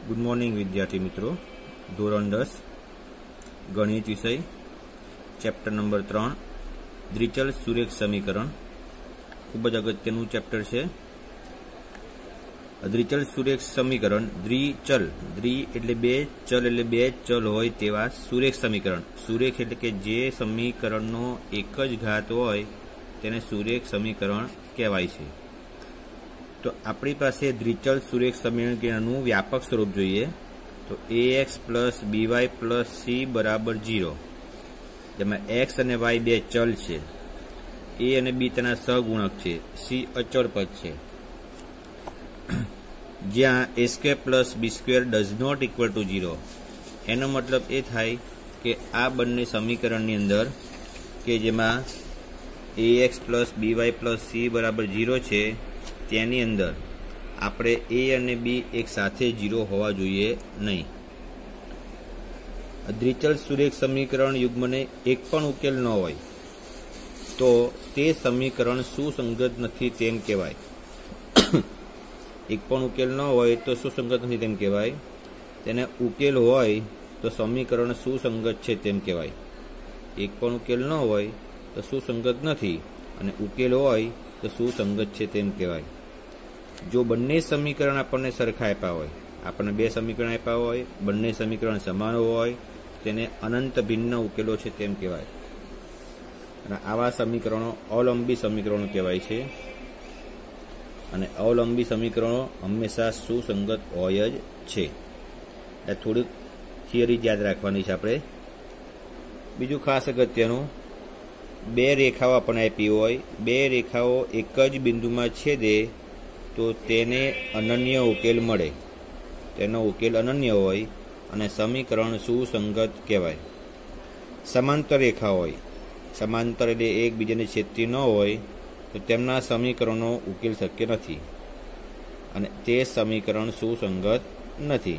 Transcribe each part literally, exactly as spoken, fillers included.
Good morning विद्यार्थी मित्रों। धोरण दस गणित विषय चैप्टर नंबर त्रण द्विचल सुरेख समीकरण खूब ज अगत्यनुं चैप्टर है। द्विचल सुरेख समीकरण द्विचल द्वि एटले बे चल एटले बे चल होय तेवा सुरेख समीकरण। सुरेख एटले के जे समीकरणनो एक ज घात होय तेने सुरेख समीकरण कहेवाय छे। तो अपनी पास द्विचल सुरेख समीकरणनु व्यापक स्वरूप जोईए तो a x plus b y plus c बराबर जीरो, जेमां एक्स अने वाय बे चल छे, ए अने बी तेना सहगुणक छे, सी अचल पद छे। ज्यां a square plus b square does not equal to zero, एनो मतलब ए थाय के आ बंने समीकरणनी अंदर के जेमां a x plus b y plus c बराबर जीरो छे तेनी अंदर आपणे ए अने बी एक साथे जीरो होवा जोईए नहीं। द्विचल सुरेख समीकरण युग्मने एक पण उकेल न होय तो ते समीकरण सुसंगत नथी तेम कहेवाय। एक पण उकेल न होय तो सुसंगत नथी तेम कहेवाय, तेने उकेल होय तो समीकरण सुसंगत छे तेम कहेवाय। एक पण उकेल न होय तो सुसंगत नथी अने उकेल होय तो सुसंगत छे तेम कहेवाय। जो बंने समीकरण आपने सरखा आप्या होय, आपने बे समीकरण आप्या होय, बंने समीकरण समान होय तेने अनंत भिन्न उकेलो छे तेम कहेवाय। अने आवा समीकरणों अवलंबी समीकरणों कहेवाय छे अने अवलंबी समीकरणों हमेशा सुसंगत होय ज छे। ए थोड़ी थियरी याद राखवानी छे आपणे। बीजुं खास अगत्यनुं बे रेखाओ आपणे आपी होय, बे रेखाओ एक ज बिंदुमां छेदे तो तेने अनन्य उकेल मळे, तेनो उकेल अनन्य होय अने समीकरण सुसंगत कहेवाय। समांतर रेखा होय, समांतर एटले एकबीजाने छेदती न होय तो तेमना समीकरणों उकेल शक्य नथी अने ते समीकरण सुसंगत नथी।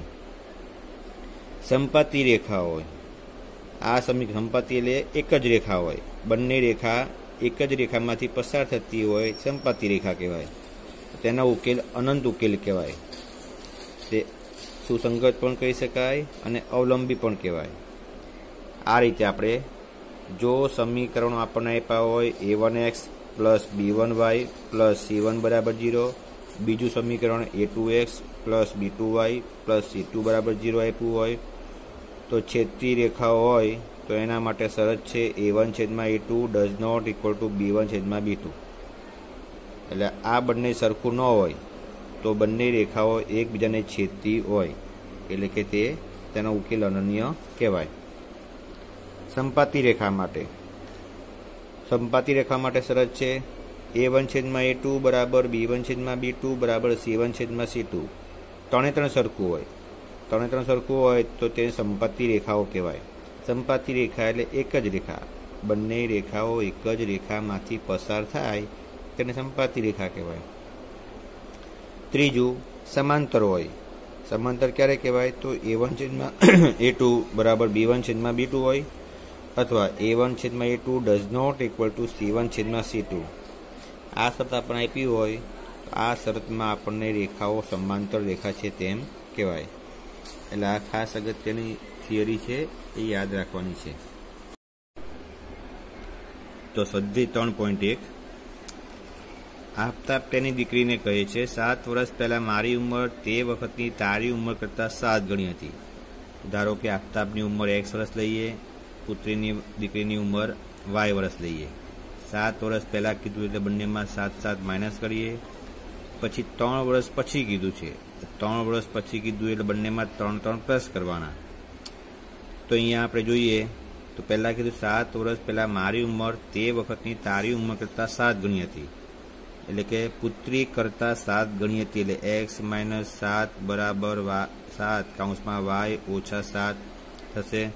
संपाती रेखा होय, आ समीकरण संपाती एटले एक ज रेखा होय, बंने रेखा एक ज रेखामांथी पसार थती होय संपाती रेखा कहेवाय। तेना उकेल अनंत उकेल कहेवाय। ते सुसंगत पण कही शकाय अने अवलंबी पण कहेवाय। आ रीते आपणे जो समीकरणों आपणे आप्या होय a one x plus b one y plus c one बराबर जीरो, बीजू समीकरण a two x plus b two y plus c two बराबर जीरो आप्युं होय तो छेदती रेखा होय तो एना माटे शरत छे ए वन छेदमां ए two does not equal to B one छेदमां बी टू। એટલે આ બંને સરખું ન હોય તો બંને રેખાઓ એકબીજાને છેદતી હોય એટલે કે તે તેનો ઉકેલ અનન્ય કહેવાય। સંપાતી રેખા માટે સંપાતી રેખા માટે શરત છે એ વન છેદમાં એ ટુ બરાબર બી વન છેદમાં બી ટુ બરાબર સી વન છેદમાં સી ટુ। ત્રણે ત્રણ સરખું હોય, ત્રણે ત્રણ સરખું હોય તો તે સંપાતી રેખાઓ કહેવાય। સંપાતી રેખા એટલે એક જ રેખા, બંને રેખાઓ એક જ રેખામાંથી પસાર થાય તેને સંપાતી રેખા કહેવાય। ત્રીજું સમાંતર હોય, સમાંતર ક્યારે કહેવાય તો એ વન છેદમાં એ ટુ બરાબર બી વન છેદમાં બી ટુ હોય અથવા એ વન છેદમાં A two does not equal to C one છેદમાં સી ટુ। આ શરત આપણે આપી હોય આ શરતમાં આપણને રેખાઓ સમાંતર રેખા છે તેમ કહેવાય। એટલે આ ખાસ અગત્યની થિયરી છે એ યાદ રાખવાની છે। તો સ્વાધ્યાય ત્રણ પોઈન્ટ એક આફતાબ તેની દીકરીને કહે છે સાત વર્ષ પહેલા મારી ઉંમર તે વખતની તારી ઉંમર કરતાં સાત ગણી હતી। ધારો કે આફતાબની ઉંમર એક્સ વર્ષ લઈએ, પુત્રીની દીકરીની ઉંમર વાય વર્ષ લઈએ। સાત વર્ષ પહેલાં કીધું એટલે બંનેમાં સાત સાત માઇનસ કરીએ, પછી ત્રણ વર્ષ પછી કીધું છે, ત્રણ વર્ષ પછી કીધું એટલે બંનેમાં ત્રણ ત્રણ પ્લસ કરવાના। તો અહીંયા આપણે જોઈએ તો પહેલાં કીધું સાત વર્ષ પહેલાં મારી ઉંમર તે વખતની તારી ઉંમર કરતાં સાત ગણી હતી, એટલે કે પુત્રી કરતાં સાત ગણી હતી એટલે એક્સ માઇનસ સાત બરાબર વા સાત કાઉન્સમાં વાય ઓછા સાત થશે।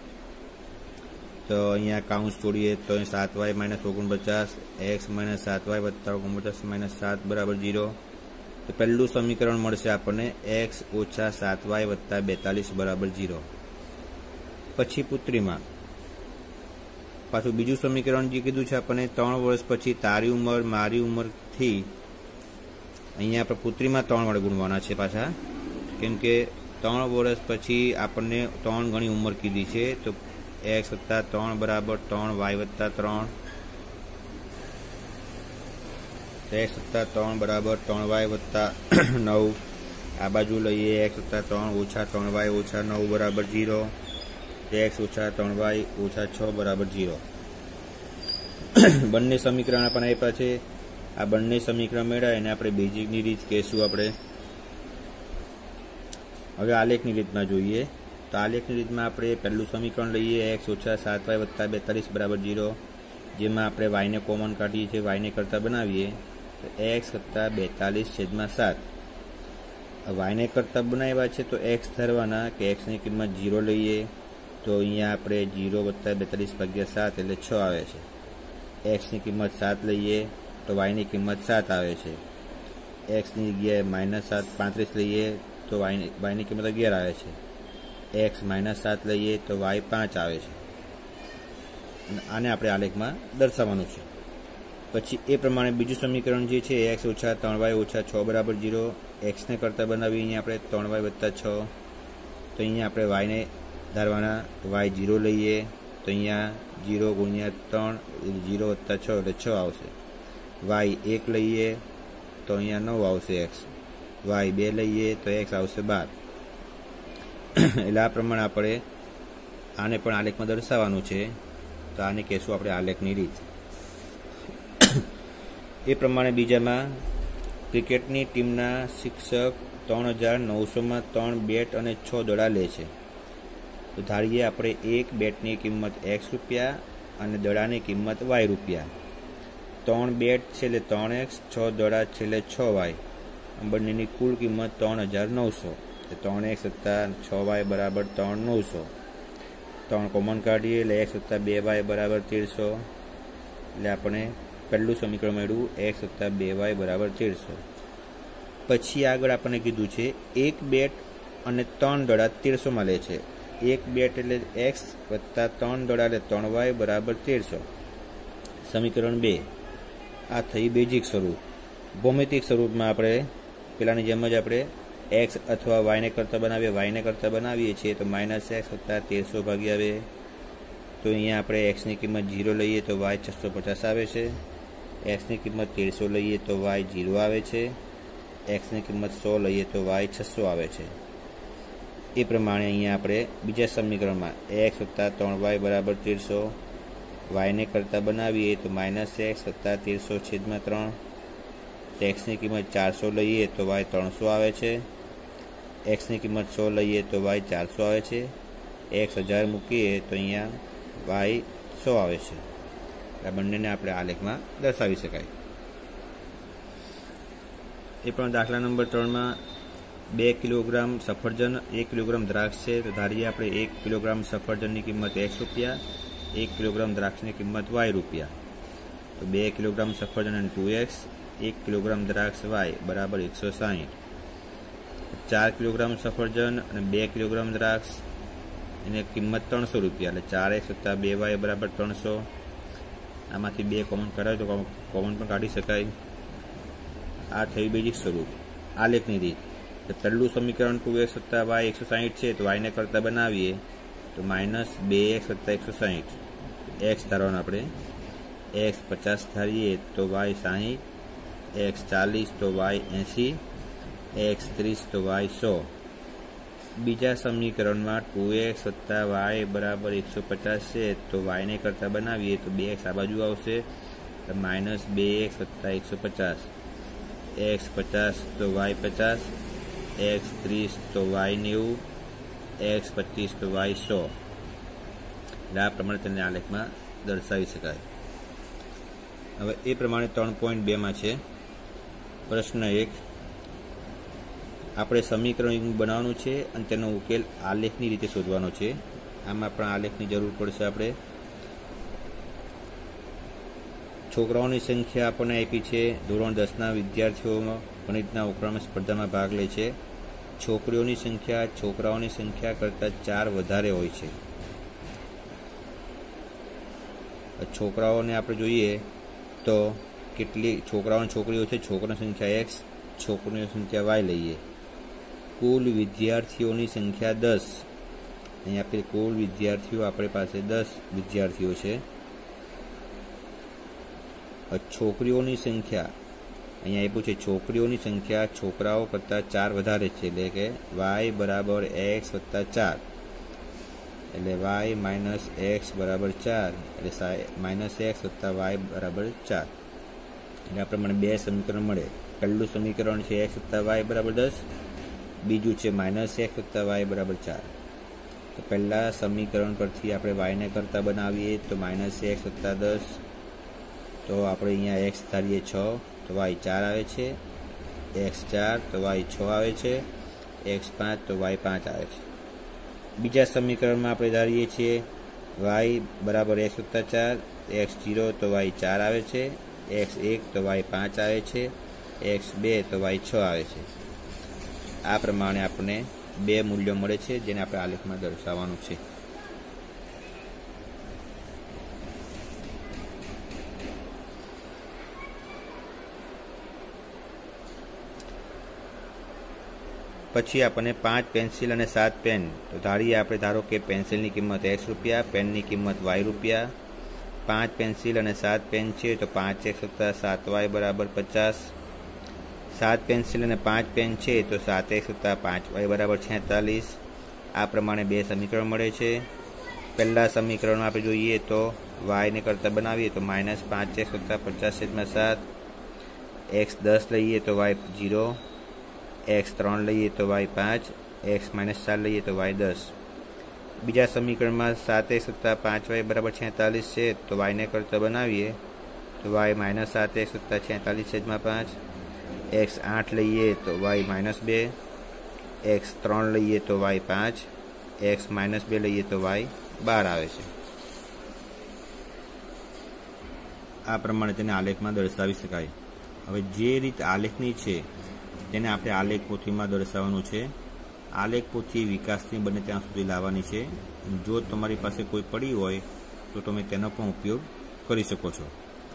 તો અહીંયા કાઉન્સ છોડીએ તો સાત વાય માઇનસ ઓગણપચાસ, એક્સ માઇનસ સાત વાય વત્તા ઓગણપચાસ માઇનસ સાત બરાબર જીરો। તો પહેલું સમીકરણ મળશે આપણને એક્સ ઓછા સાત વાય વત્તા બેતાલીસ બરાબર જીરો। પછી પુત્રીમાં પાછું બીજું સમીકરણ જે કીધું છે આપણને ત્રણ વર્ષ પછી તારી ઉંમર મારી ઉંમરથી અહીંયા આપણે પુત્રીમાં ત્રણ વડે ગુણવાના છે પાછા, કેમ કે ત્રણ વર્ષ પછી આપણને ત્રણ ગણી ઉંમર કીધી છે, તો એક્સ વત્તા ત્રણ બરાબર ત્રણ વાય વત્તા ત્રણ, એક્સ વત્તા ત્રણ બરાબર ત્રણ વાય વત્તા નવ. આ બાજુ લઈએ એક્સ વત્તા ત્રણ ઓછા ત્રણ વાય ઓછા નવ બરાબર જીરો, એક્સ ઓછા ત્રણ વાય ઓછા છ બરાબર જીરો. બંને સમીકરણ આપણને આપ્યા છે. આ બંને સમીકરણ મેળવ્યા એને આપણે બેઝિકની રીત કહેશું. આપણે હવે આલેખની રીતમાં જોઈએ તો આલેખની રીતમાં આપણે પહેલું સમીકરણ લઈએ એક્સ ઓછા સાત વાય વત્તા બેતાલીસ બરાબર જીરો, જેમાં આપણે વાયને કોમન કાઢીએ છીએ, વાયને કરતાં બનાવીએ તો એક્સ વત્તા બેતાલીસ છેદમાં સાત. વાયને કરતાં બનાવ્યા છે તો એક્સ ધરવાના કે એક્સની કિંમત જીરો લઈએ તો અહીંયા આપણે જીરો વત્તા બેતાલીસ ભાગ્યા સાત એટલે છ આવે છે. એક્સની કિંમત સાત લઈએ તો વાયની કિંમત સાત આવે છે. એક્સની જગ્યાએ માઇનસ સાત પાંત્રીસ લઈએ તો વાયની વાયની કિંમત અગિયાર આવે છે. એક્સ માઇનસ સાત લઈએ તો વાય પાંચ આવે છે. આને આપણે આલેખમાં દર્શાવવાનું છે. પછી એ પ્રમાણે બીજું સમીકરણ જે છે એક્સ ઓછા ત્રણ વાય ઓછા છ બરાબર જીરો, એક્સને કરતાં બનાવી અહીંયા આપણે ત્રણ વાય વત્તા છ, તો અહીંયા આપણે વાયને ધારવાના, વાય જીરો લઈએ તો અહીંયા જીરો ગુણ્યા ત્રણ જીરો વત્તા છ એટલે છ આવશે. વાય એક લઈએ તો અહીંયા નવ આવશે એક્સ, વાય બે લઈએ તો એક્સ આવશે બાર. એટલે આ પ્રમાણે આપણે આને પણ આલેખમાં દર્શાવવાનું છે, તો આને કહેશું આપણે આલેખની રીત. એ પ્રમાણે બીજામાં ક્રિકેટની ટીમના શિક્ષક ત્રણ હજાર નવસોમાં ત્રણ બેટ અને છ દડા લે છે. તો ધારીએ આપણે એક બેટની કિંમત એક્સ રૂપિયા અને દડાની કિંમત વાય રૂપિયા. ત્રણ બેટ છે એટલે ત્રણ એક્સ, છ દડા છે એટલે છ વાય. બંનેની કુલ કિંમત ત્રણ હજાર નવસો. ત્રણ એક્સ વત્તા છ વાય બરાબર ત્રણ નવસો. ત્રણ કોમન કાઢીએ એટલે એક્સ વત્તા બે વાય બરાબર તેરસો. એટલે આપણે પહેલું સમીકરણ મળ્યું એક્સ વત્તા બે વાય બરાબર તેરસો. પછી આગળ આપણને કીધું છે એક બેટ અને ત્રણ દડા તેરસોમાં લે છે. એક બેટ એટલે એક્સ વત્તા ત્રણ દડા એટલે ત્રણ વાય બરાબર તેરસો. સમીકરણ બે. આ થઈ બેઝિક સ્વરૂપ. ભૌમિતિક સ્વરૂપમાં આપણે પેલાની જેમ જ આપણે એક્સ અથવા વાયને કરતાં બનાવીએ, વાયને કરતાં બનાવીએ છીએ તો માઇનસ એક્સ વત્તા તેરસો ભાગ્યા બે. તો અહીંયા આપણે એક્સની કિંમત જીરો લઈએ તો વાય છસો પચાસ આવે છે. એક્સની કિંમત તેરસો લઈએ તો વાય જીરો આવે છે. એક્સની કિંમત સો લઈએ તો વાય છસો આવે છે. એ પ્રમાણે અહીંયા આપણે બીજા સમીકરણમાં એક્સ વત્તા ત્રણ વાય બરાબર તેરસો, વાયને કરતાં બનાવીએ તો માઇનસ એક્સ વત્તા તેરસો છેદમાં ત્રણ. એક્સની કિંમત ચારસો લઈએ તો વાય ત્રણસો આવે છે. એક્સની કિંમત સો લઈએ તો વાય ચારસો આવે છે. એક્સ હજાર મૂકીએ તો અહીંયા વાય સો આવે છે. આ બંનેને આપણે આલેખમાં દર્શાવી શકાય. એ પણ દાખલા નંબર ત્રણમાં બે કિલોગ્રામ સફરજન એક કિલોગ્રામ દ્રાક્ષ છે. તો ધારીએ આપણે એક કિલોગ્રામ સફરજનની કિંમત એક્સ રૂપિયા, એક કિલોગ્રામ દ્રાક્ષની કિંમત વાય રૂપિયા. તો બે કિલોગ્રામ સફરજન અને ટુ એક્સ, એક કિલોગ્રામ દ્રાક્ષ વાય બરાબર એકસો સાહીઠ. ચાર કિલોગ્રામ સફરજન અને બે કિલોગ્રામ દ્રાક્ષ એની કિંમત ત્રણસો રૂપિયા. એટલે ચાર એક્સ વત્તા બે વાય બરાબર ત્રણસો. આમાંથી બે કોમન કરાય તો કોમન પણ કાઢી શકાય. આ થયું બેઝિક સ્વરૂપ. આલેખની રીત. તો પહેલું સમીકરણ ટુ એક્સ વત્તા વાય એકસો સાહીઠ છે તો વાયને કરતાં બનાવીએ તો માઇનસ બે એક્સ વત્તા એકસો સાહીઠ. એક્સ ધારવાનું આપણે, એક્સ પચાસ ધારીએ તો વાય સાહીઠ, એક્સ ચાલીસ તો વાય એંસી, એક્સ ત્રીસ તો વાય સો. બીજા સમીકરણમાં ટુ એક્સ વત્તા વાય બરાબર એકસો પચાસ છે તો વાયને કરતાં બનાવીએ તો બે એક્સ આ બાજુ આવશે તો માઇનસ બે એક્સ વત્તા એકસો પચાસ. એક્સ પચાસ તો વાય પચાસ, એક્સ ત્રીસ તો વાય નેવું, એક્સ પચીસ તો વાય સો. એટલે આ પ્રમાણે તેને આલેખમાં દર્શાવી શકાય. હવે એ પ્રમાણે ત્રણ પોઈન્ટ બેમાં છે પ્રશ્ન એક. આપણે સમીકરણ બનાવવાનું છે અને તેનો ઉકેલ આલેખની રીતે શોધવાનો છે. આમાં પણ આલેખની જરૂર પડશે. આપણે છોકરાઓની સંખ્યા આપણને આપી છે. ધોરણ દસના વિદ્યાર્થીઓમાં ગણિતના ઉકેલની સ્પર્ધામાં ભાગ લે છે. છોકરીઓની સંખ્યા છોકરાઓની સંખ્યા કરતાં ચાર વધારે હોય છે. છોકરાઓને આપણે જોઈએ તો કેટલી છોકરાઓ અને છોકરીઓ છે. છોકરાની સંખ્યા એક્સ, છોકરીઓની સંખ્યા વાય લઈએ કુલ વિદ્યાર્થીઓની સંખ્યા દસ, અહીંયા આપણે કુલ વિદ્યાર્થીઓ આપણી પાસે દસ વિદ્યાર્થીઓ છે. છોકરીઓની સંખ્યા અહીંયા આપ્યું છે, છોકરીઓની સંખ્યા છોકરાઓ કરતાં ચાર વધારે છે, એટલે કે વાય બરાબર એક્સ વત્તા ચાર, એટલે વાય માઇનસ એક્સ બરાબર ચાર, એટલે માઇનસ એક્સ વત્તા વાય બરાબર ચાર. એટલે આપણે મને બે સમીકરણ મળે. પહેલું સમીકરણ છે એક્સ વત્તા વાય બરાબર દસ, બીજું છે માઇનસ એક્સ વત્તા વાય બરાબર ચાર. તો પહેલા સમીકરણ પરથી આપણે વાયને કરતા બનાવીએ તો માઇનસ એક્સ વત્તા દસ, તો આપણે અહીંયા એક્સ ધારીએ છ, તો વાય ચાર આવે છે, એક્સ ચાર તો વાય છ આવે છે, એક્સ પાંચ તો વાય પાંચ આવે છે. બીજા સમીકરણમાં આપણે ધારીએ છીએ વાય બરાબર એક્સ વત્તા ચાર, એક્સ ઝીરો તો વાય ચાર આવે છે, એક્સ એક તો વાય પાંચ આવે છે, એક્સ બે તો વાય છ આવે છે. આ પ્રમાણે આપણને બે મૂલ્યો મળે છે, જેને આપણે આલેખમાં દર્શાવવાનું છે. પછી આપણને પાંચ પેન્સિલ અને સાત પેન, તો ધારીએ આપણે ધારો કે પેન્સિલની કિંમત એક્સ રૂપિયા, પેનની કિંમત વાય રૂપિયા. પાંચ પેન્સિલ અને સાત પેન છે, તો પાંચ એક્સ વત્તા સાત વાય બરાબર પચાસ. સાત પેન્સિલ અને પાંચ પેન છે, તો સાત એક્સ વત્તા પાંચ વાય બરાબર છેતાલીસ. આ પ્રમાણે બે સમીકરણ મળે છે. પહેલા સમીકરણમાં આપણે જોઈએ તો વાયને કરતાં બનાવીએ તો માઇનસ પાંચ એક્સ વત્તા પચાસ છેદમાં સાત, એક્સ દસ લઈએ તો વાય ઝીરો, એક્સ ત્રણ લઈએ તો વાય પાંચ, એક્સ માઇનસ ચાર લઈએ તો વાય દસ. બીજા સમીકરણમાં સાત એક્સ વત્તા પાંચ વાય બરાબર છેતાલીસ છે, તો વાયને કરતાં બનાવીએ તો વાય માઇનસ સાત એક્સ વત્તા છેતાલીસ છેદમાં પાંચ, એક્સ આઠ લઈએ તો વાય માઇનસ બે, એક્સ ત્રણ લઈએ તો વાય પાંચ, એક્સ માઇનસ બે લઈએ તો વાય બાર આવે છે. આ પ્રમાણે તેને આલેખમાં દર્શાવી શકાય. હવે જે રીત આલેખની છે તેને આપણે આલેખ પોથીમાં દર્શાવવાનું છે. આલેખ પોથી વિકાસની બને ત્યાં સુધી લાવવાની છે. જો તમારી પાસે કોઈ પડી હોય તો તમે તેનો પણ ઉપયોગ કરી શકો છો.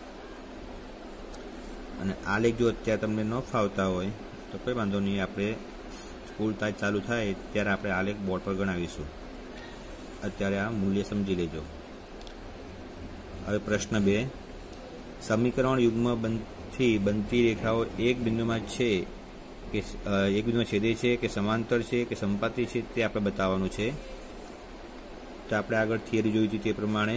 અને આલેખ જો અત્યારે તમને ન ફાવતા હોય તો કંઈ વાંધો નહીં, આપણે સ્કૂલ તાજ ચાલુ થાય ત્યારે આપણે આલેખ બોર્ડ પર ગણાવીશું. અત્યારે આ મૂલ્ય સમજી લેજો. હવે પ્રશ્ન બે, સમીકરણ યુગ્મ બંધથી બનતી રેખાઓ એક બિંદુમાં છે કે એક બિંદુમાં છેદે છે કે સમાંતર છે કે સંપાતી છે તે આપણે બતાવવાનું છે. તો આપણે આગળ થિયરી જોઈ હતી તે પ્રમાણે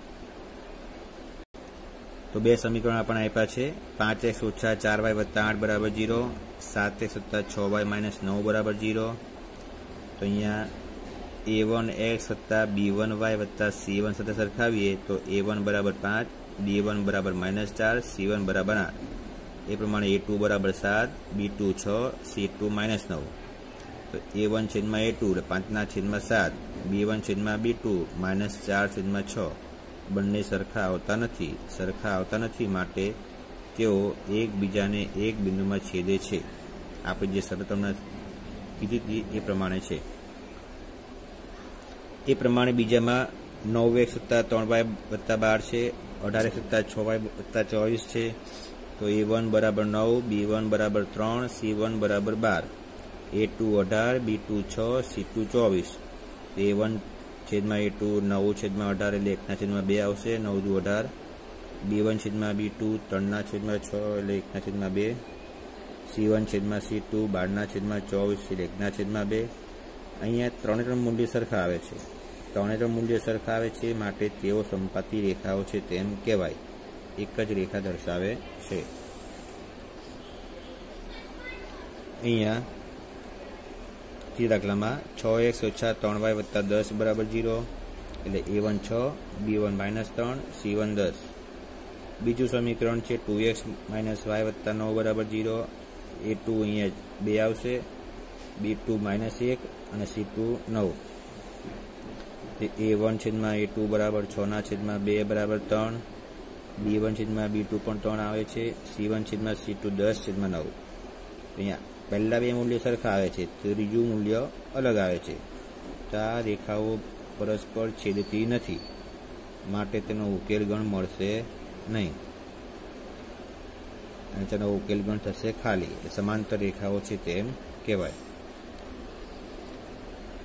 તો બે સમીકરણ આપણને આપ્યા છે. પાંચ એક્સ ઓછા ચાર વાય વત્તા આઠ બરાબર જીરો, સાત એક્સ વત્તા છ વાય માઇનસ નવ બરાબર જીરો. તો અહીંયા એ વન એક્સ વત્તા બી વન વાય વત્તા સી વન સાથે સરખાવીએ તો એ વન બરાબર પાંચ, બી વન બરાબર માઇનસ ચાર, સી વન બરાબર આઠ. એ પ્રમાણે એ ટુ બરાબર સાત, બી ટુ છ, સી ટુ માઇનસ નવ. તો એ વન છેદમાં એ ટુ એટલે પાંચના છેદમાં સાત, બી વન છેદમાં બી ટુ માઇનસ ચાર છેદમાં છ. બંને સરખા આવતા નથી. સરખા આવતા નથી માટે તેઓ એકબીજાને એક બિંદુમાં છેદે છે. આપણે જે શરત હમણાં કીધી હતી એ પ્રમાણે છે. એ પ્રમાણે બીજામાં નવ એક્સ વત્તા ત્રણ વાય વત્તા બાર છે, અઢાર એક્સ વત્તા છ વાય વત્તા ચોવીસ છે. તો એ વન બરાબર નવ, બી વન બરાબર ત્રણ, સી વન બરાબર બાર. એ ટુ અઢાર, બી ટુ છ, સી ટુ ચોવીસ. એ વન છેદમાં એ ટુ નવ છેદમાં અઢાર એટલે એકના છેદમાં બે આવશે, નવ દુ અઢાર. બી વન છેદમાં બી ટુ ત્રણના છેદમાં છ એટલે એકના છેદમાં બે. સી વન છેદમાં સી ટુ બારના છેદમાં ચોવીસ એટલે એકના છેદમાં બે. અહીંયા ત્રણે ત્રણ મૂલ્ય સરખા આવે છે. ત્રણે ત્રણ મૂલ્ય સરખા આવે છે માટે તેઓ સંપાતી રેખાઓ છે તેમ કહેવાય. એક જ રેખા દર્શાવે છે. અહીંયા તે દાખલામાં છ એક્સ ઓછા ત્રણ વાય વત્તા દસ બરાબર જીરો, એટલે એ વન છ, બી વન માઇનસ ત્રણ, સી વન દસ. બીજું સમીકરણ છે ટુ એક્સ માઇનસ વાય વત્તા નવ બરાબર જીરો. એ ટુ અહીંયા બે આવશે, બી ટુ માઇનસ એક અને સી ટુ નવ. એ વન છેદમાં એ ટુ બરાબર છના છેદમાં બે બરાબર ત્રણ, બી વન છેદમાં બી ટુ પણ ત્રણ આવે છે, સી વન છેદમાં સી ટુ દસ છેદમાં નવ. અહીંયા પહેલા બે મૂલ્ય સરખા આવે છે, ત્રીજું મૂલ્ય અલગ આવે છે. તો આ રેખાઓ પરસ્પર છેદતી નથી માટે તેનો ઉકેલ ગણ મળશે નહીં અને તેનો ઉકેલ ગણ થશે ખાલી. સમાંતર રેખાઓ છે તેમ કહેવાય.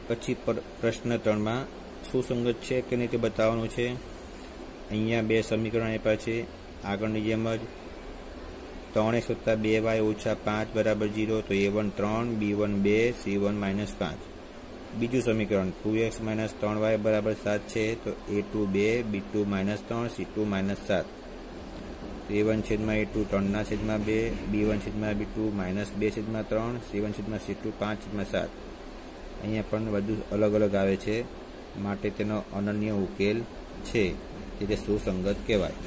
પછી પ્રશ્ન ત્રણ માં સુસંગત છે કે નહીં તે બતાવવાનું છે। અહીંયા બે સમીકરણ આપ્યા છે આગળની જેમ જ। ત્રણ એક્સ વત્તા બે વાય ઓછા પાંચ બરાબર જીરો, તો એ વન ત્રણ, બી વન બે, સી વન માઇનસ પાંચ। બીજું સમીકરણ ટુ એક્સ માઇનસ ત્રણ વાય બરાબર સાત છે, તો એ ટુ બે, બી ટુ માઇનસ ત્રણ, સી ટુ માઇનસ સાત। એ વન છેદમાં એ ટુ ત્રણના છેદમાં બે, બી વન છેદમાં બી ટુ માઇનસ બે છેદમાં ત્રણ, સી વન છેદમાં સી ટુ પાંચ છેદમાં સાત। અહીંયા પણ બધું અલગ અલગ આવે છે, માટે તેનો અનન્ય ઉકેલ છે, તે સુસંગત કહેવાય।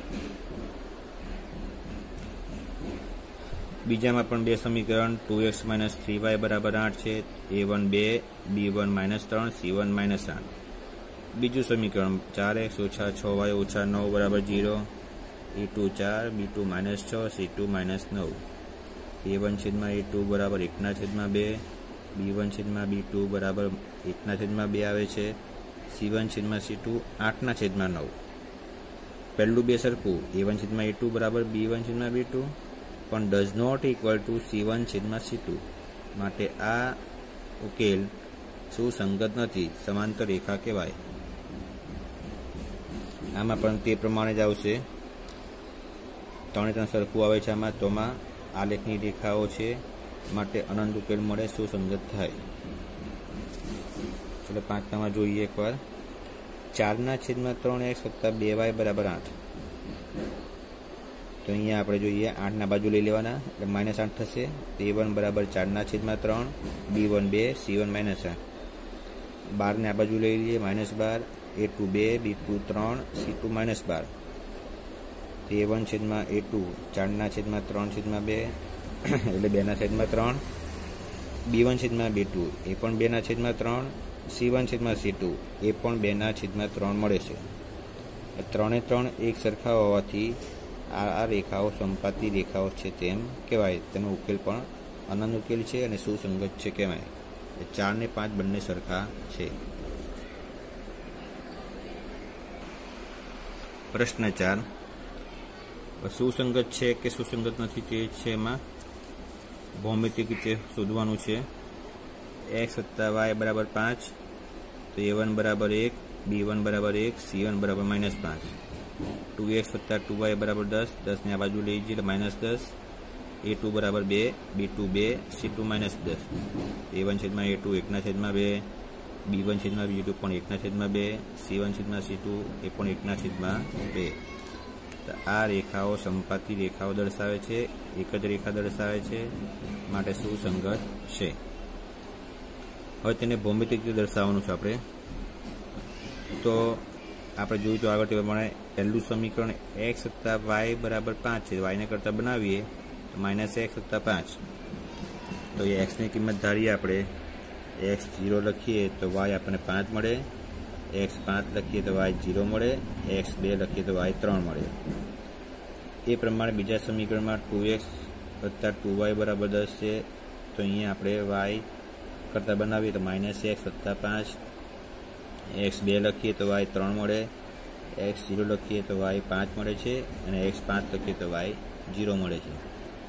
બીજામાં પણ બે સમીકરણ two X minus three Y બરાબર આઠ છે, એ વન બે, બી વન માઇનસ ત્રણ, સી વન માઇનસ આઠ। બીજું સમીકરણ ચાર એક્સ ઓછા છ વાય ઓછા નવ બરાબર જીરો, એ ટુ ચાર, બી ટુ માઇનસ છ, સી ટુ માઇનસ નવ। એ વન છેદમાં એ ટુ બરાબર એકના છેદમાં બે, બી વન છેદમાં બી ટુ બરાબર એકના છેદમાં બે આવે છે, સી વન છેદમાં સી ટુ આઠના છેદમાં નવ। પહેલું બે સરખું, એ વન છેદમાં એ ટુ બરાબર બી વન છેદમાં બી ટુ પણ does not equal to C one છેદમાં સી ટુ, માટે આ ઉકેલ સુસંગત નથી, સમાંતર રેખા કહેવાય। આમાં પણ તે પ્રમાણે જ આવશે, ત્રણે ત્રણ સરખું આવે છે આમાં, તોમાં આલેખની રેખાઓ છે, માટે અનંત ઉકેલ મળે, સુસંગત થાય। ચલો પાંચમામાં જોઈએ એકવાર। ચારના છેદમાં ત્રણ એક્સ વત્તા બે વાય બરાબર આઠ, તો અહીંયા આપણે જોઈએ આઠના બાજુ લઈ લેવાના, એટલે માઇનસ આઠ થશે। તો એ વન બરાબર ચારના છેદમાં ત્રણ, બી વન બે, સી વન માઇનસ આઠ। બારને આ બાજુ લઈ લઈએ, માઇનસ બાર, એ ટુ બે, બી ટુ ત્રણ, સી ટુ માઇનસ બાર। તો એ વન છેદમાં એ ટુ ચારના છેદમાં ત્રણ છેદમાં બે, એટલે બેના છેદમાં ત્રણ, બી વન છેદમાં બી ટુ એ પણ બેના છેદમાં ત્રણ, સી વન છેદમાં સી ટુ એ પણ બેના છેદમાં ત્રણ મળે છે। ત્રણે ત્રણ એક સરખા હોવાથી આ આ રેખાઓ સંપાતી રેખાઓ છે તેમ કહેવાય, તેનો ઉકેલ પણ અનંત ઉકેલ છે અને સુસંગત છે કહેવાય। ચાર ને પાંચ બંને સરખા છે। પ્રશ્ન ચાર, સુસંગત છે કે સુસંગત નથી તે છે, એમાં ભૌમિતિક રીતે શોધવાનું છે। એક્સ વત્તા વાય બરાબર પાંચ, તો એ વન બરાબર એક, બી વન બરાબર એક, સી વન બરાબર માઇનસ પાંચ। ટુ એક્સ વત્તા ટુ વાય બરાબર દસ, દસને આ બાજુ લઈ જઈએ માઇનસ દસ, એ ટુ બરાબર બે, બી ટુ બે, સી ટુ માઇનસ દસ। એ વન છેદમાં એ ટુ એકના છેદમાં બે, બી વન છેદમાં બી ટુ પણ એકના છેદમાં બે, સી વન છેદમાં સી ટુ એ પણ એકના છેદમાં બે। તો આ રેખાઓ સંપાતી રેખાઓ દર્શાવે છે, એક જ રેખા દર્શાવે છે, માટે સુસંગત છે। હવે તેને ભૌમિતિક રીતે દર્શાવવાનું છે આપણે, તો આપણે જોયું તો આગળ તે પ્રમાણે પહેલું સમીકરણ એક્સ વત્તા વાય બરાબર પાંચ છે, વાયને કરતાં બનાવીએ તો માઇનસ એક્સ વત્તા પાંચ। તો એ એક્સની કિંમત ધારીએ આપણે, એક્સ જીરો લખીએ તો વાય આપણને પાંચ મળે, એક્સ પાંચ લખીએ તો વાય જીરો મળે, એક્સ બે લખીએ તો વાય ત્રણ મળે। એ પ્રમાણે બીજા સમીકરણમાં ટુ એક્સ વત્તા ટુ વાય બરાબર દસ છે, તો અહીંયા આપણે વાય કરતાં બનાવીએ તો માઇનસ એક્સ વત્તા પાંચ, એક્સ બે લખીએ તો વાય ત્રણ મળે, એક્સ જીરો લખીએ તો વાય પાંચ મળે છે, અને એક્સ પાંચ લખીએ તો વાય જીરો મળે છે।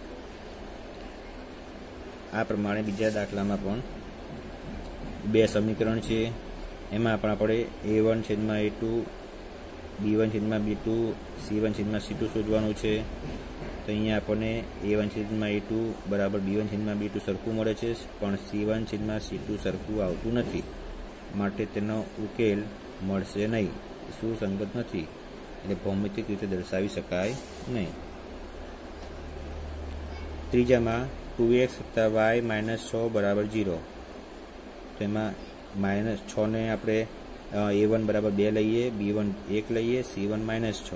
આ પ્રમાણે બીજા દાખલામાં પણ બે સમીકરણ છે, એમાં પણ આપણે એ વન છેદમાં એ ટુ, બી વન છેદમાં બી ટુ, સી વન છેદમાં સી ટુ શોધવાનું છે। તો અહીંયા આપણને એ વન છેદમાં એ ટુ બરાબર બી વન છેદમાં બી ટુ સરખું મળે છે, પણ સી વન છેદમાં સી ટુ સરખું આવતું નથી, માટે તેનો ઉકેલ મળશે નહીં, સુસંગત નથી, એટલે ભૌમિતિક રીતે દર્શાવી શકાય નહીં। ત્રીજામાં ટુ એક્સ વત્તા વાય માઇનસ છ બરાબર જીરો, તો એમાં માઇનસ છ ને આપણે એ વન બરાબર બે લઈએ, બી વન એક લઈએ, સી વન માઇનસ છ,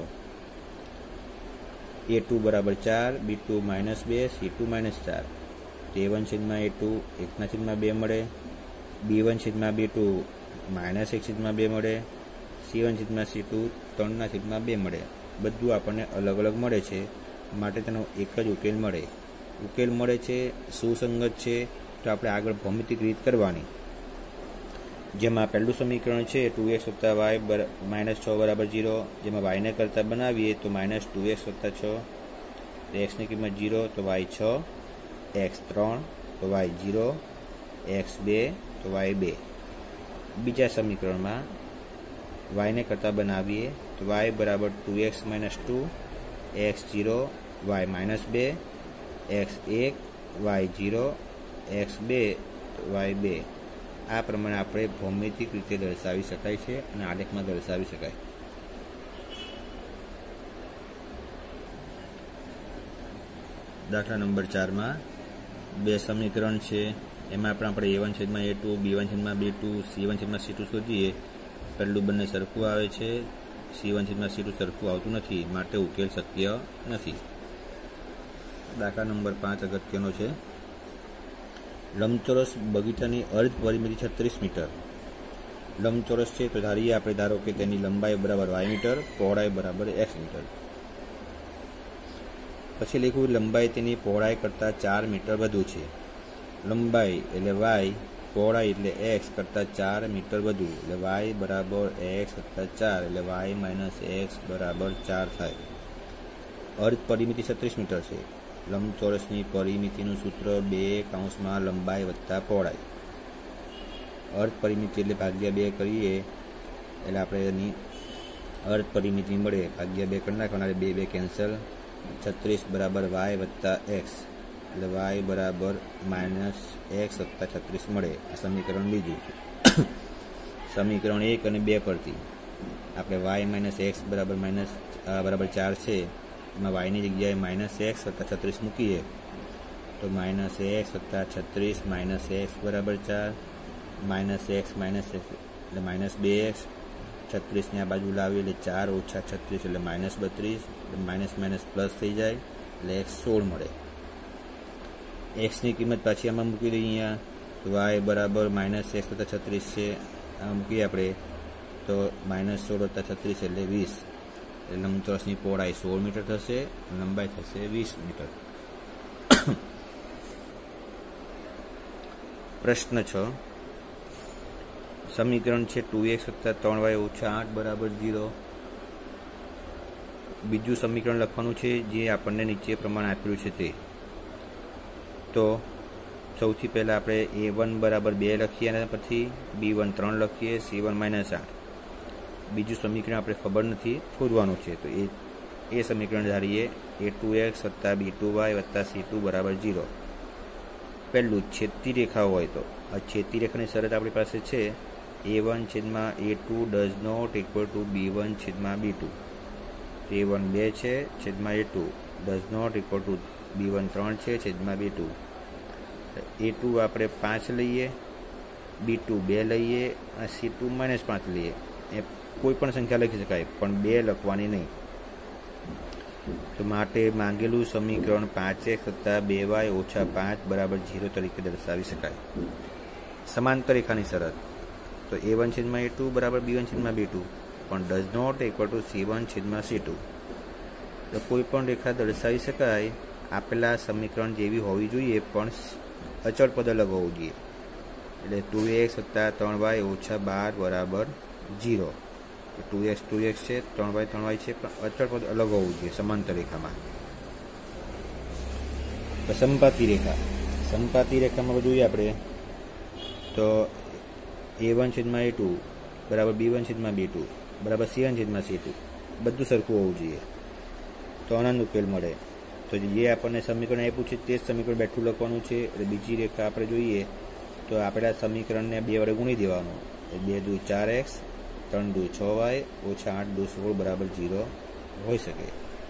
એ ટુ બરાબર ચાર, બી ટુ માઇનસ બે, સી ટુ માઇનસ ચાર। તો એ વન છેદમાં એ ટુ એકના છેદમાં બે મળે, બી વન છેદમાં બી ટુ માઇનસ એક છેદમાં બે મળે, સી વન છેદમાં સી ટુ ત્રણના છેદમાં બે મળે। બધું આપણને અલગ અલગ મળે છે, માટે તેનો એક જ ઉકેલ મળે, ઉકેલ મળે છે, સુસંગત છે, તો આપણે આગળ ભૌમિતિક રીત કરવાની, જેમાં પહેલું સમીકરણ છે ટુ એક્સ વત્તા વાય માઇનસ છ બરાબર જીરો, જેમાં વાયને કરતાં બનાવીએ તો માઇનસ ટુ એક્સ વત્તા છ, તો એક્સની કિંમત જીરો તો વાય છ, એક્સ ત્રણ તો વાય જીરો, એક્સ બે તો વાય બે। बीजा समीकरण में वाय ने करता बनावीए तो वाय बराबर two X minus two, X zero, Y minus बे, एक्स एक, वाय जीरो, एक्स बे, वाय बे। आ प्रमाणे आपणे भौमितिक रीते दर्शावी शकाय छे अने आलेख में दर्शावी शकाय। दाखला नंबर चार में बे समीकरण है, एमां पण आपणे ए वन छेदमां ए टू, बी वन छेदमां बी टू, सी वन छेदमां सी टू शोधीए। पहलू बंने सरखुं आवे छे, सी वन छेदमां सी टू सरखुं आवतुं नथी, माटे उकेल शक्य नथी। दाखला नंबर पांच अगत्यनो छे। लंबचोरस बगीचानी अर्ध परिमिति छत्रीस मीटर। लंबचोरस है तो धारीए आपणे धारो के तेनी लंबाई बराबर वाय मीटर, पहोळाई बराबर एक्स मीटर। पछी लख्युं लंबाई तेनी पहोळाई करता चार मीटर वधु छे। लंबाई एटले वाय, पहोळाई एटले एक्स करता चार मीटर वधु एटले वाय बराबर एक्स वत्ता चार एटले वाय माइनस एक्स बराबर चार थाय। अर्ध परिमिति छत्रीस मीटर है। लंबचोरसनी परिमितिनुं सूत्र बे काउंसमां लंबाई वत्ता पहोळाई। अर्ध परिमिति एटले भाग्या बे करीए एटले आपणे एनी अर्ध परिमिति मळे, भाग्या बे करी नाखवाना एटले बे बे केन्सल। छत्रीस बराबर वाय वत्ता एक्स एटले वाय बराबर माइनस एक्स वत्ता छत्रीस मळे। आ समीकरण बीजुं। समीकरण एक अने बे परथी आपणे वाय माइनस एक्स बराबर माइनस बराबर चार छे, में वाय की जगह माइनस एक्स वत्ता छत्रीस मूकीए तो माइनस एक्स वत्ता छत्रीस माइनस एक्स बराबर चार, माइनस एक्स माइनस एक्स एटले माइनस बे एक्स, छत्रीस ने आ बाजू लावी एटले चार ओछा छत्रीस एटले माइनस बत्रीस, माइनस माइनस प्लस थी जाए एटले एक्स सोल मळे। एक्स की किंमत पाછી आमां मूकी दઈએ। अहींया वाय बराबर माइनस एक्स वत्ता छत्रीस है, आ मूकीए आपणे तो माइनस सोल वत्ता छत्रीस एटले वीस। लंबचोरसनी पहोळाई सोल मीटर थशे, लंबाई थशे वीस मीटर। प्रश्न छ। समीकरण है टू एक्स वत्ता त्रण वाय ओछा आठ बराबर जीरो। बीजू समीकरण लखवानुं छे जे आपणने नीचे प्रमाण आपेलुं छे ते। तो सौथी पहला आपणे ए वन बराबर बे लखीए अने पछी बी वन त्रण लखीए, सी वन माइनस आठ। बीजू समीकरण आपणे खबर नहीं शोधवानुं छे तो ए ए समीकरण धारीए ए टू एक्स वत्ता बी टू वाय वत्ता सी टू बराबर जीरो। पहलू छेदती रेखा होय तो आ छेदती रेखानी शरत आपणी पासे छे ए वन छेदमां ए two does not equal to B one छेदमां बी टू। ए वन बे छे छेदमां ए two does not equal to B one त्रण छे छेदमां बी टू। ए टू आपणे पांच लईए, बी टू बे लईए अने सी टू माइनस पांच लईए। ए कोईपण संख्या लखी शकाय पण बे लखवानी नहीं। तो माटे मांगेलू समीकरण पांच एक्स वत्ता बे वाय ओछा पांच बराबर जीरो तरीके दर्शावी शकाय। समांतर रेखानी शरत तो ए वन छेदमां ए टू बराबर बी वन छेदमां बी टू पण does not equal to C one छेदमां सी टू। तो कोईपण रेखा दर्शावी शकाय आपेला समीकरण जेवी होवी जोईए पण अचल पद अलग होवुं जोईए। एटले टू एक्स वत्ता त्रण वाय ओछा बार बराबर zero. Two X two X है, त्रण वाय त्रण वाय है, अचल पद अलग होवुं जोईए समांतर रेखा में। तो समपाती रेखा समपाती रेखा में जोईए आपणे तो ए वन छेदमां ए टू बराबर बी वन छेदमां बी टू बराबर सी वन छेदमां सी टू बधुं सरखुं होवुं जोईए तो आनो उकेल मळे। तो जे आपणे समीकरण आप्युं छे ते ज समीकरण बेठुं लखवानुं छे। એટલે બીજી રેખા આપણે જોઈએ તો આપણા સમીકરણને બે વડે ગુણી દેવાનું। બે દુ ચાર एक्स, ત્રણ દુ छ वाय ओछा आठ दु सोल बराबर जीरो होई सके।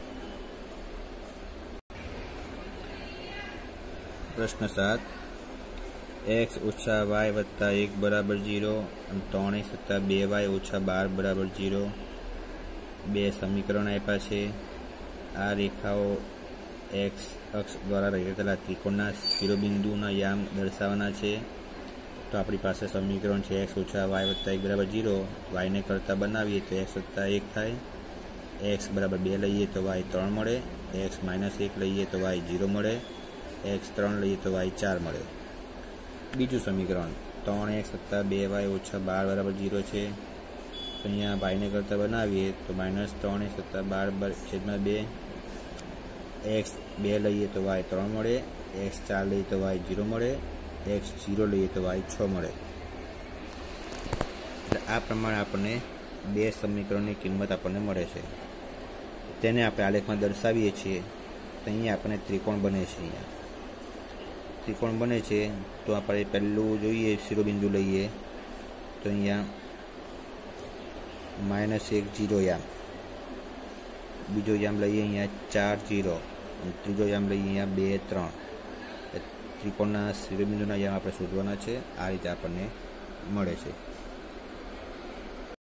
प्रश्न सात। एक्स ओछा वाय वत्ता एक बराबर जीरो और त्रण एक्स वत्ता बे वाय ओछा बार बराबर जीरो बे समीकरण आप्या छे। आ रेखाओ एक्स अक्ष द्वारा रचाયેલા त्रिकोणના શિરોબિંદુના યામ દર્શાવવાના છે। तो अपनी पास समीकरण है एक्स ओछा वाय वत्ता एक बराबर जीरो। वाय ने करता बनावीए तो एक्स वत्ता एक थाय। एक्स बराबर बे लईए तो वाय त्रण मळे। एक्स माइनस एक लईए तो वाय जीरो मळे। एक्स त्रण लईए तो वाय चार मळे। बीजू समीकरण त्रण एक्स वत्ता बे वाय ओछा बार बराबर जीरो है। तो अहींया वाय ने करता बनावीए तो माइनस त्रण एक्स वत्ता बार छेदमां बे। एक्स बे लईए तो वाय त्रण मळे। एक्स चार लईए तो वाय जीरो मळे। एक्स जीरो लईए तो वाय छ मळे। એટલે આ પ્રમાણે આપણને બે સમીકરણની કિંમત આપણને મળે છે. તેને આપણે આલેખમાં દર્શાવીએ છીએ તો અહીંયા આપણને ત્રિકોણ બને છે. અહીંયા ત્રિકોણ બને છે તો આપણે પહેલું જોઈએ શિરોબિંદુ લઈએ તો અહીંયા માઇનસ એક જીરો યામ, બીજો યામ લઈએ અહીંયા ચાર જીરો, ત્રીજો યામ લઈએ અહીંયા બે ત્રણ. ત્રિકોણના શિરોબિંદુના યામ આપણે શોધવાના છે. આ રીતે આપણને મળે છે.